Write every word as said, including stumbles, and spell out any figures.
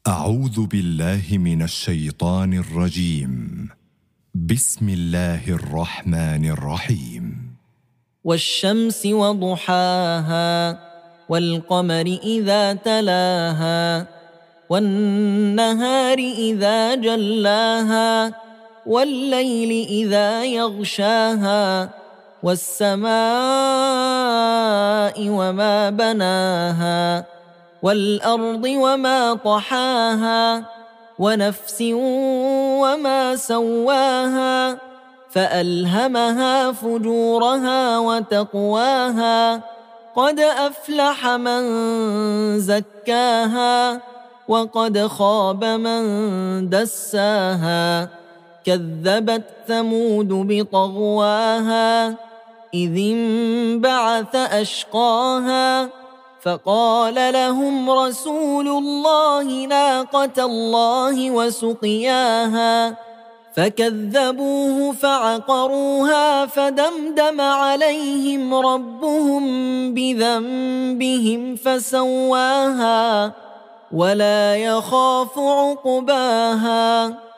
أعوذ بالله من الشيطان الرجيم. بسم الله الرحمن الرحيم. والشمس وضحاها والقمر إذا تلاها والنهار إذا جلاها والليل إذا يغشاها والسماء وما بناها والأرض وما طحاها ونفس وما سواها فألهمها فجورها وتقواها قد أفلح من زكاها وقد خاب من دساها كذبت ثمود بطغواها إذ انبعث أشقاها فقال لهم رسول الله ناقة الله وسقياها فكذبوه فعقروها فدمدم عليهم ربهم بذنبهم فسواها ولا يخاف عقباها.